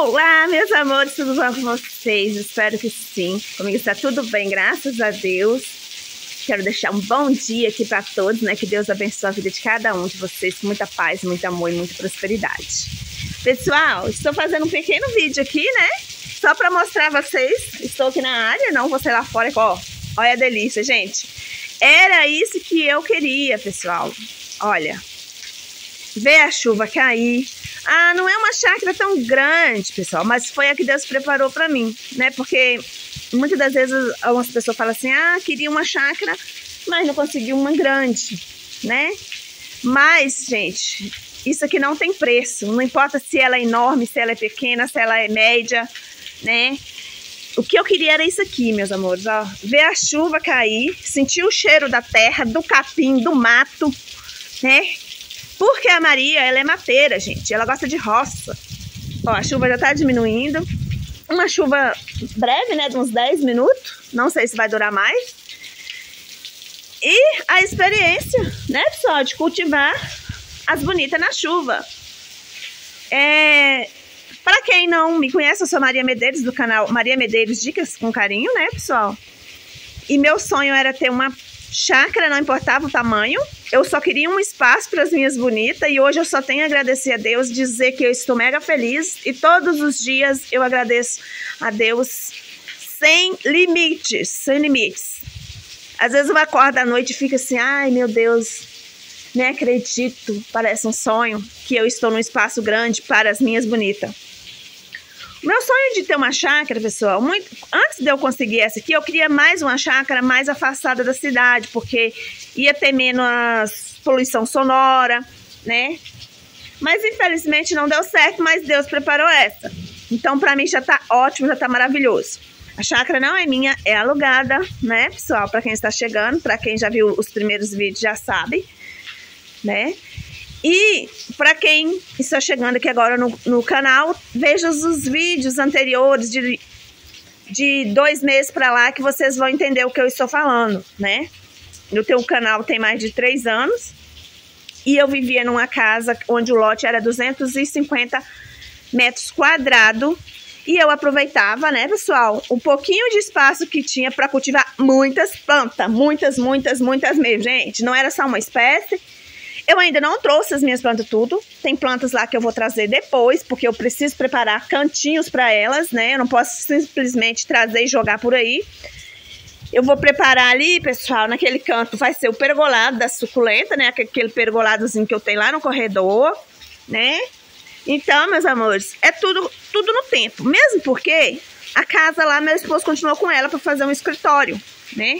Olá, meus amores, tudo bom com vocês? Espero que sim. Comigo está tudo bem, graças a Deus. Quero deixar um bom dia aqui para todos, né? Que Deus abençoe a vida de cada um de vocês com muita paz, muito amor e muita prosperidade. Pessoal, estou fazendo um pequeno vídeo aqui, né? Só para mostrar a vocês. Estou aqui na área, não vou sair lá fora. Ó, olha a delícia, gente. Era isso que eu queria, pessoal. Olha, ver a chuva cair. Ah, não é uma chácara tão grande, pessoal, mas foi a que Deus preparou para mim, né? Porque muitas das vezes algumas pessoas falam assim, ah, queria uma chácara, mas não conseguiu uma grande, né? Mas, gente, isso aqui não tem preço, não importa se ela é enorme, se ela é pequena, se ela é média, né? O que eu queria era isso aqui, meus amores, ó, ver a chuva cair, sentir o cheiro da terra, do capim, do mato, né? Porque a Maria, ela é mateira, gente. Ela gosta de roça. Ó, a chuva já tá diminuindo. Uma chuva breve, né? De uns 10 minutos. Não sei se vai durar mais. E a experiência, né, pessoal? De cultivar as bonitas na chuva. Para quem não me conhece, eu sou Maria Medeiros, do canal Maria Medeiros Dicas com Carinho, né, pessoal? E meu sonho era ter uma chácara, não importava o tamanho. Eu só queria um espaço para as minhas bonitas e hoje eu só tenho a agradecer a Deus, dizer que eu estou mega feliz e todos os dias eu agradeço a Deus sem limites, sem limites. Às vezes eu acordo à noite e fico assim, ai meu Deus, nem acredito, parece um sonho que eu estou num espaço grande para as minhas bonitas. Meu sonho de ter uma chácara, pessoal, antes de eu conseguir essa aqui, eu queria mais uma chácara mais afastada da cidade, porque ia ter menos poluição sonora, né? Mas infelizmente não deu certo, mas Deus preparou essa. Então pra mim já tá ótimo, já tá maravilhoso. A chácara não é minha, é alugada, né, pessoal? Pra quem está chegando, pra quem já viu os primeiros vídeos já sabe, né? E para quem está chegando aqui agora no canal, veja os vídeos anteriores de 2 meses para lá que vocês vão entender o que eu estou falando, né? No teu canal tem mais de 3 anos e eu vivia numa casa onde o lote era 250 metros quadrados e eu aproveitava, né, pessoal, um pouquinho de espaço que tinha para cultivar muitas plantas, muitas mesmo, gente. Não era só uma espécie. Eu ainda não trouxe as minhas plantas tudo. Tem plantas lá que eu vou trazer depois, porque eu preciso preparar cantinhos para elas, né? Eu não posso simplesmente trazer e jogar por aí. Eu vou preparar ali, pessoal, naquele canto vai ser o pergolado da suculenta, né? Aquele pergoladozinho que eu tenho lá no corredor, né? Então, meus amores, é tudo no tempo. Mesmo porque a casa lá, meu esposo continuou com ela para fazer um escritório, né?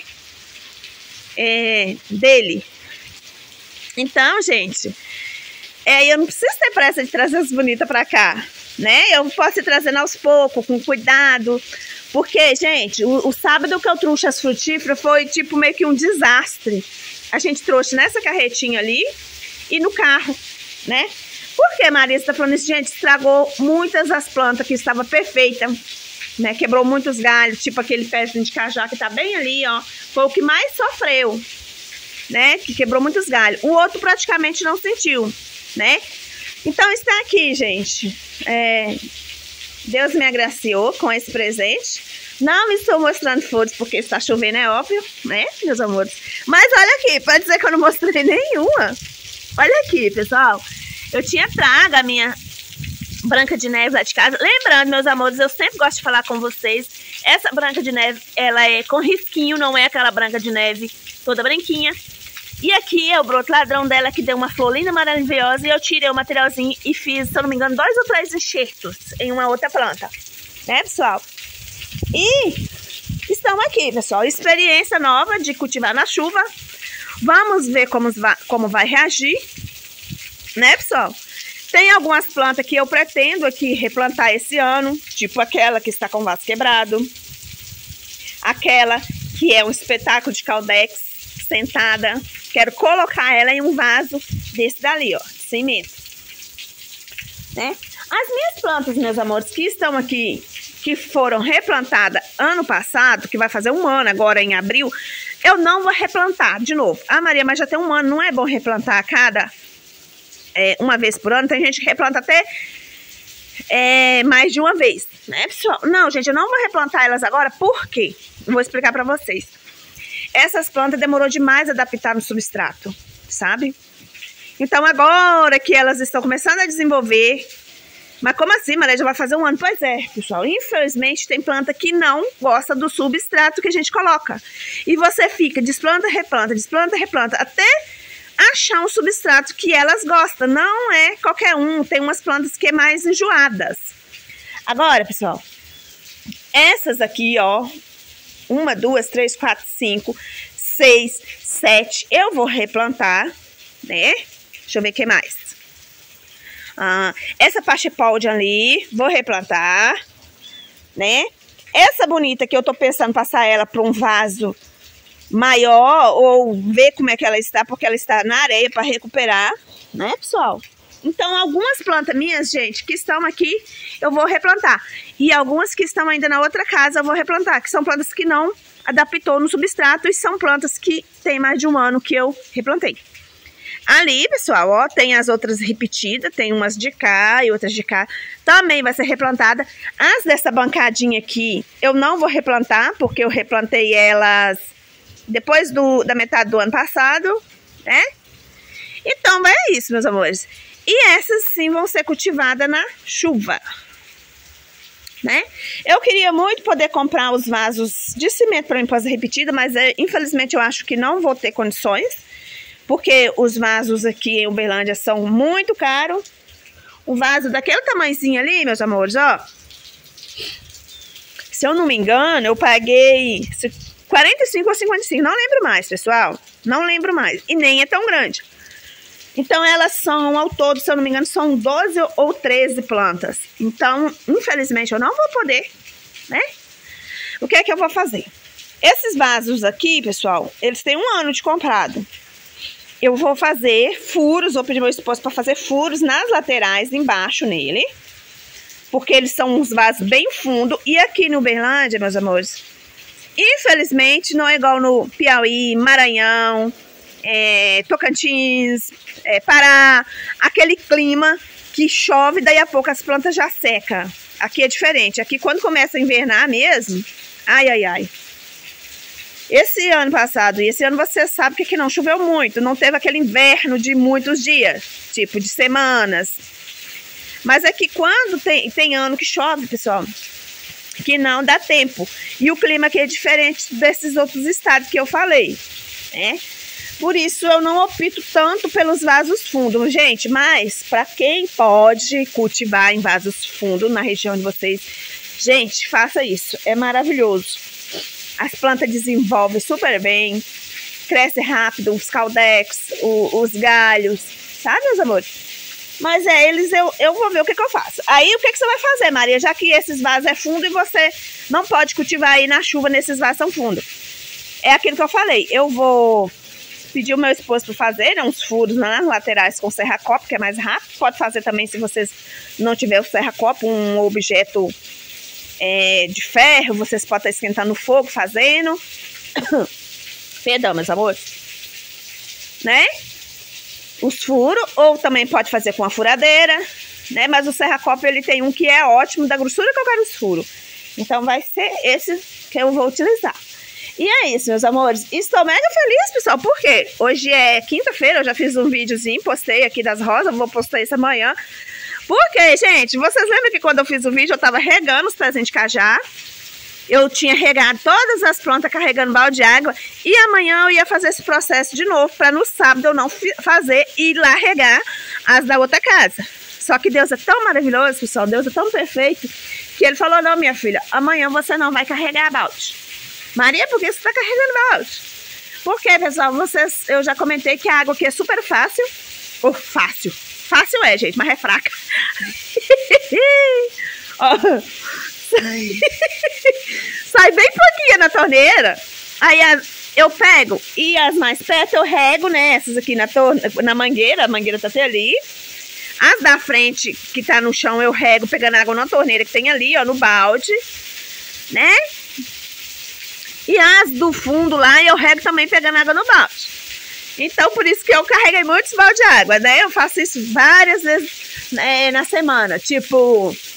Dele. Então, gente, eu não preciso ter pressa de trazer as bonitas pra cá, né? Eu posso ir trazendo aos poucos, com cuidado. Porque, gente, o sábado que eu trouxe as frutíferas foi tipo meio que um desastre. A gente trouxe nessa carretinha ali e no carro, né? Por que, Maria, você tá falando isso? Gente, estragou muitas das plantas que estavam perfeitas, né? Quebrou muitos galhos, tipo aquele pezinho de cajá que tá bem ali, ó. Foi o que mais sofreu, né, que quebrou muitos galhos. O outro praticamente não sentiu, né? Então está aqui, gente. Deus me agraciou com esse presente. Não estou mostrando flores porque está chovendo, é óbvio, né, meus amores? Mas olha aqui, pode dizer que eu não mostrei nenhuma. Olha aqui, pessoal. Eu tinha trago a minha Branca de Neve lá de casa. Lembrando, meus amores, eu sempre gosto de falar com vocês. Essa Branca de Neve, ela é com risquinho, não é aquela Branca de Neve toda branquinha. E aqui é o broto ladrão dela, que deu uma flor linda, maravilhosa. E eu tirei o materialzinho e fiz, se eu não me engano, 2 ou 3 enxertos em uma outra planta. Né, pessoal? E estão aqui, pessoal. Experiência nova de cultivar na chuva. Vamos ver como vai reagir. Né, pessoal? Tem algumas plantas que eu pretendo aqui replantar esse ano. Tipo aquela que está com o vaso quebrado. Aquela que é um espetáculo de caldex sentada. Quero colocar ela em um vaso desse dali, ó, de cimento, né? As minhas plantas, meus amores, que estão aqui, que foram replantadas ano passado, que vai fazer 1 ano agora em abril, eu não vou replantar de novo. Ah, Maria, mas já tem 1 ano, não é bom replantar a cada uma vez por ano? Tem gente que replanta até mais de uma vez, né, pessoal? Não, gente, eu não vou replantar elas agora, por quê? Vou explicar pra vocês. Essas plantas demorou demais a adaptar no substrato, sabe? Então, agora que elas estão começando a desenvolver... Mas como assim, Maria? Já vai fazer um ano? Pois é, pessoal. Infelizmente, tem planta que não gosta do substrato que a gente coloca. E você fica, desplanta, replanta, até achar um substrato que elas gostam. Não é qualquer um. Tem umas plantas que é mais enjoadas. Agora, pessoal, essas aqui, ó. 1, 2, 3, 4, 5, 6, 7. Eu vou replantar, né? Deixa eu ver o que mais. Essa Pachepaldi ali, vou replantar, né? Essa bonita que eu tô pensando passar ela para um vaso maior ou ver como é que ela está, porque ela está na areia para recuperar, né, pessoal? Então, algumas plantas minhas, gente, que estão aqui, eu vou replantar. E algumas que estão ainda na outra casa, eu vou replantar, que são plantas que não adaptou no substrato e são plantas que tem mais de um ano que eu replantei. Ali, pessoal, ó, tem as outras repetidas, tem umas de cá e outras de cá, também vai ser replantada. As dessa bancadinha aqui, eu não vou replantar, porque eu replantei elas depois da metade do ano passado, né? Então, é isso, meus amores. E essas, sim, vão ser cultivadas na chuva, né? Eu queria muito poder comprar os vasos de cimento para mim fazer repetida, mas infelizmente eu acho que não vou ter condições. Porque os vasos aqui em Uberlândia são muito caros. O vaso daquele tamanhozinho ali, meus amores, ó. Se eu não me engano, eu paguei 45 ou 55. Não lembro mais, pessoal. Não lembro mais. E nem é tão grande. Então, elas são, ao todo, se eu não me engano, são 12 ou 13 plantas. Então, infelizmente, eu não vou poder, né? O que é que eu vou fazer? Esses vasos aqui, pessoal, eles têm 1 ano de comprado. Eu vou fazer furos, vou pedir meu esposo para fazer furos nas laterais, embaixo nele. Porque eles são uns vasos bem fundo. E aqui no Uberlândia, meus amores, infelizmente não é igual no Piauí, Maranhão, Tocantins, Pará. Aquele clima que chove, daí a pouco as plantas já secam. Aqui é diferente. Aqui quando começa a invernar mesmo, ai, ai, ai. Esse ano passado e esse ano você sabe que aqui não choveu muito, não teve aquele inverno de muitos dias, tipo de semanas. Mas é que quando tem ano que chove, pessoal, que não dá tempo. E o clima aqui é diferente desses outros estados que eu falei, né? Por isso eu não opto tanto pelos vasos fundos, gente. Mas para quem pode cultivar em vasos fundos na região de vocês, gente, faça isso, é maravilhoso. As plantas desenvolvem super bem, cresce rápido, os caudex, os galhos, sabe, meus amores? Mas eles, eu vou ver o que eu faço. Aí, o que você vai fazer, Maria? Já que esses vasos é fundo e você não pode cultivar aí na chuva nesses vasos são fundos. É aquilo que eu falei, eu vou pedir o meu esposo para fazer, né, uns furos nas laterais com serra-copo, que é mais rápido. Pode fazer também se vocês não tiver o serra-copo, um objeto... de ferro, vocês podem estar esquentando no fogo, fazendo. Perdão, meus amores. Né? Os furos, ou também pode fazer com a furadeira, né? Mas o serra-copo, ele tem um que é ótimo, da grossura que eu quero os furos. Então, vai ser esse que eu vou utilizar. E é isso, meus amores. Estou mega feliz, pessoal, porque hoje é quinta-feira, eu já fiz um videozinho, postei aqui das rosas, vou postar isso amanhã. Porque, gente, vocês lembram que quando eu fiz o vídeo eu tava regando os pezinhos de cajá? Eu tinha regado todas as plantas, carregando balde de água. E amanhã eu ia fazer esse processo de novo, para no sábado eu não fazer e ir lá regar as da outra casa. Só que Deus é tão maravilhoso, pessoal, Deus é tão perfeito, que ele falou, não, minha filha, amanhã você não vai carregar balde. Maria, por que você tá carregando balde? Porque, pessoal, eu já comentei que a água aqui é super fácil. Ou fácil. Fácil é, gente, mas é fraca. Ó, sai bem pouquinho na torneira. Aí eu pego e as mais perto eu rego, né? Essas aqui na mangueira, a mangueira tá até ali. As da frente, que tá no chão, eu rego pegando água na torneira que tem ali, ó, no balde, né? E as do fundo lá, eu rego também pegando água no balde. Então, por isso que eu carreguei muitos baldes de água, né? Eu faço isso várias vezes na semana. Tipo,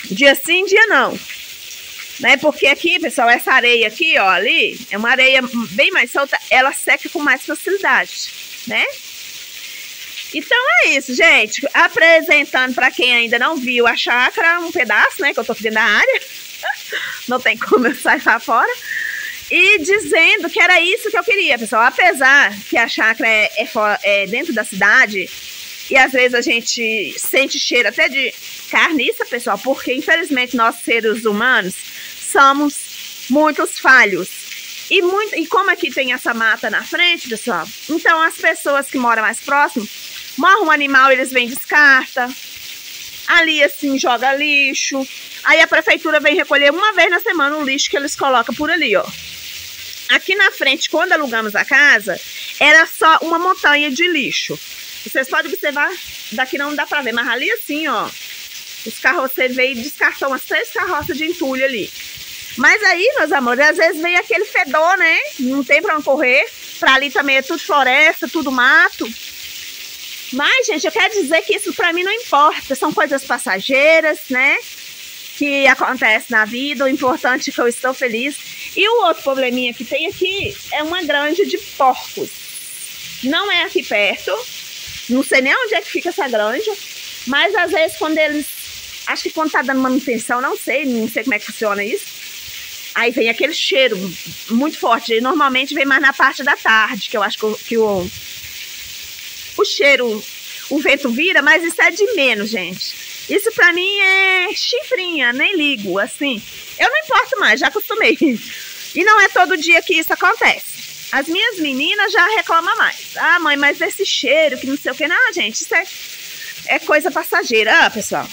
Dia sim, dia não. Né? Porque aqui, pessoal, essa areia aqui, ó, ali, é uma areia bem mais solta, ela seca com mais facilidade, né? Então é isso, gente. Apresentando para quem ainda não viu a chácara, um pedaço, né, que eu tô aqui dentro da área. Não tem como eu sair lá fora. E dizendo que era isso que eu queria, pessoal. Apesar que a chácara é dentro da cidade, e às vezes a gente sente cheiro até de carniça, pessoal, porque infelizmente nós seres humanos somos muitos falhos. E como aqui tem essa mata na frente, pessoal, então as pessoas que moram mais próximo, morre um animal, eles vêm e descartam. Ali assim, joga lixo. Aí a prefeitura vem recolher uma vez na semana o lixo que eles colocam por ali, ó. Aqui na frente, quando alugamos a casa, era só uma montanha de lixo. Vocês podem observar, daqui não dá pra ver, mas ali assim, ó, os carroceiros veio e descartou umas 3 carroças de entulho ali. Mas aí, meus amores, às vezes vem aquele fedor, né? Não tem pra onde correr. Pra ali também é tudo floresta, tudo mato. Mas, gente, eu quero dizer que isso pra mim não importa. São coisas passageiras, né? Que acontecem na vida. O importante é que eu estou feliz. E o outro probleminha que tem aqui é uma granja de porcos. Não é aqui perto. Não sei nem onde é que fica essa granja. Mas, às vezes, quando eles... Acho que quando tá dando manutenção, não sei como é que funciona isso. Aí vem aquele cheiro muito forte. E normalmente vem mais na parte da tarde, que eu acho que o cheiro, o vento vira, mas isso é de menos, gente. Isso pra mim é chifrinha, nem ligo, assim. Eu não importo mais, já acostumei. E não é todo dia que isso acontece. As minhas meninas já reclamam mais. Ah, mãe, mas esse cheiro, que não sei o que. Não, gente, isso é coisa passageira. Ah, pessoal.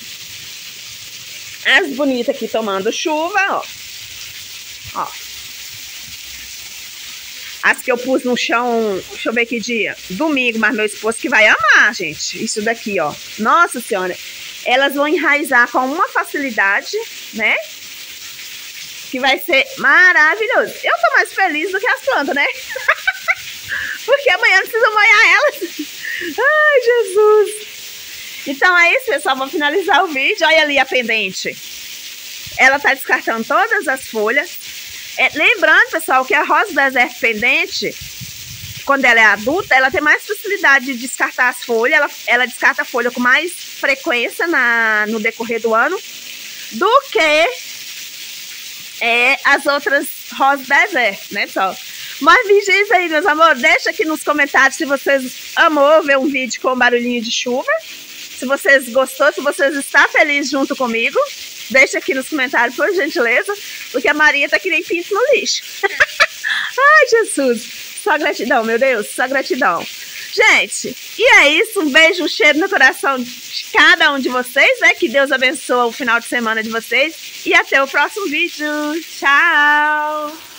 As bonitas aqui tomando chuva, ó. Ó. As que eu pus no chão, deixa eu ver que dia. Domingo, mas meu esposo que vai amar, gente. Isso daqui, ó. Nossa Senhora. Elas vão enraizar com uma facilidade, né? Que vai ser maravilhoso. Eu tô mais feliz do que as plantas, né? Porque amanhã eu preciso molhar elas. Ai, Jesus. Então é isso, pessoal. Vou finalizar o vídeo. Olha ali a pendente. Ela tá descartando todas as folhas. Lembrando, pessoal, que a rosa do deserto pendente, quando ela é adulta, ela tem mais facilidade de descartar as folhas. Ela descarta a folha com mais frequência no decorrer do ano do que as outras rosas do deserto, né, pessoal? Mas me diz aí, meus amores, deixa aqui nos comentários se vocês amou ver um vídeo com barulhinho de chuva. Se vocês gostou, se vocês estão felizes junto comigo. Deixa aqui nos comentários, por gentileza, porque a Maria tá que nem pinto no lixo. Ai, Jesus. Só gratidão, meu Deus, só gratidão. Gente, e é isso. Um beijo, um cheiro no coração de cada um de vocês, né? Que Deus abençoe o final de semana de vocês. E até o próximo vídeo. Tchau!